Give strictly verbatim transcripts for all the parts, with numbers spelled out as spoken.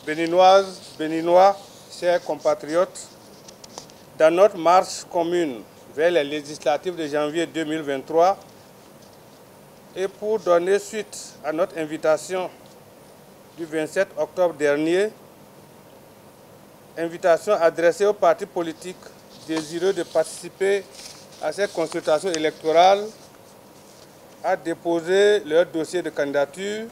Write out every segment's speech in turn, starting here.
Béninoises, Béninois, chers compatriotes, dans notre marche commune vers les législatives de janvier deux mille vingt-trois et pour donner suite à notre invitation du vingt-sept octobre dernier, invitation adressée aux partis politiques désireux de participer à cette consultation électorale à déposer leur dossier de candidature,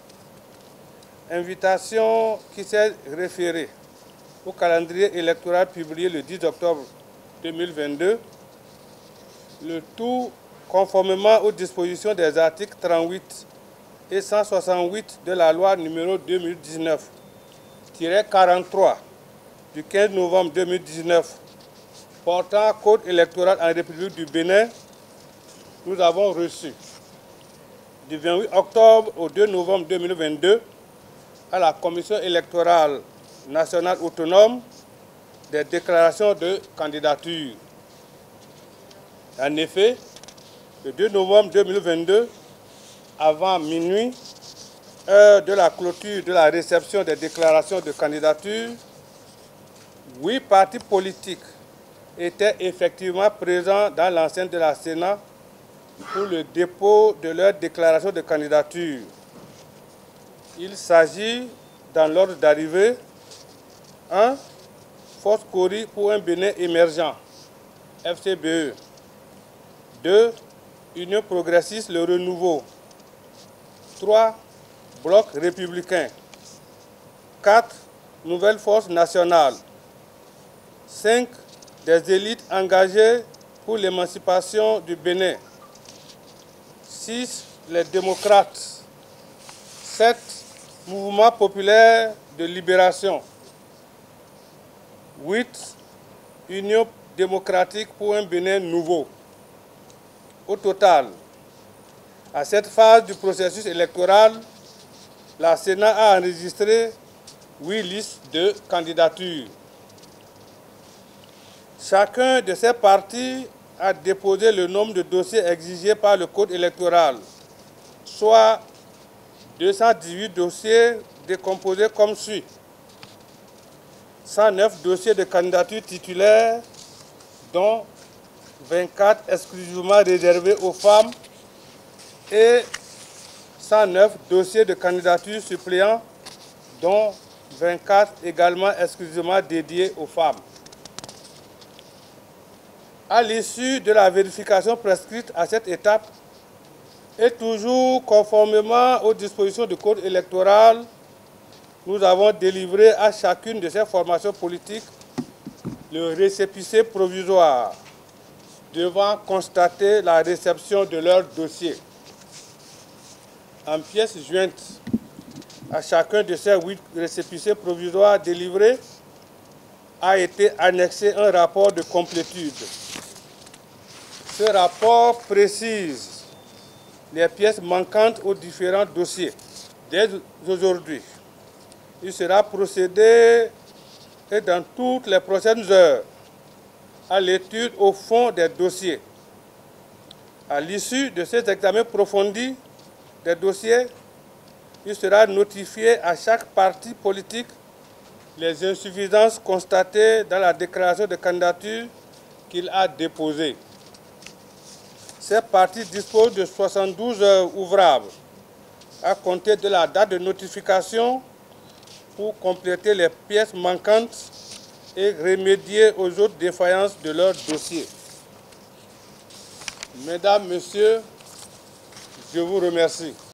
invitation qui s'est référée au calendrier électoral publié le dix octobre deux mille vingt-deux, le tout conformément aux dispositions des articles trente-huit et cent soixante-huit de la loi numéro deux mille dix-neuf tiret quarante-trois du quinze novembre deux mille dix-neuf portant code électoral en République du Bénin. Nous avons reçu du vingt-huit octobre au deux novembre deux mille vingt-deux à la Commission électorale nationale autonome des déclarations de candidature. En effet, le deux novembre deux mille vingt-deux, avant minuit, heure de la clôture de la réception des déclarations de candidature, huit partis politiques étaient effectivement présents dans l'enceinte de la Sénat pour le dépôt de leur déclaration de candidature. Il s'agit, dans l'ordre d'arrivée, un Force Cori pour un Bénin émergent, F C B E. deux Union progressiste Le Renouveau. trois Bloc républicain. quatre Nouvelle Force nationale. cinq Des élites engagées pour l'émancipation du Bénin. six Les démocrates. sept Mouvement populaire de libération. huit Union démocratique pour un Bénin nouveau. Au total, à cette phase du processus électoral, la Sénat a enregistré huit listes de candidatures. Chacun de ces partis a déposé le nombre de dossiers exigés par le Code électoral, soit deux cent dix-huit dossiers décomposés comme suit. cent neuf dossiers de candidature titulaires, dont vingt-quatre exclusivement réservés aux femmes, et cent neuf dossiers de candidature suppléants, dont vingt-quatre également exclusivement dédiés aux femmes. À l'issue de la vérification prescrite à cette étape, et toujours conformément aux dispositions du Code électoral, nous avons délivré à chacune de ces formations politiques le récépissé provisoire devant constater la réception de leur dossier. En pièces jointes à chacun de ces huit récépissés provisoires délivrés a été annexé un rapport de complétude. Ce rapport précise les pièces manquantes aux différents dossiers. Dès aujourd'hui, il sera procédé et dans toutes les prochaines heures à l'étude au fond des dossiers. À l'issue de cet examen approfondi des dossiers, il sera notifié à chaque parti politique les insuffisances constatées dans la déclaration de candidature qu'il a déposée. Ces partis disposent de soixante-douze heures ouvrables à compter de la date de notification pour compléter les pièces manquantes et remédier aux autres défaillances de leur dossier. Mesdames, Messieurs, je vous remercie.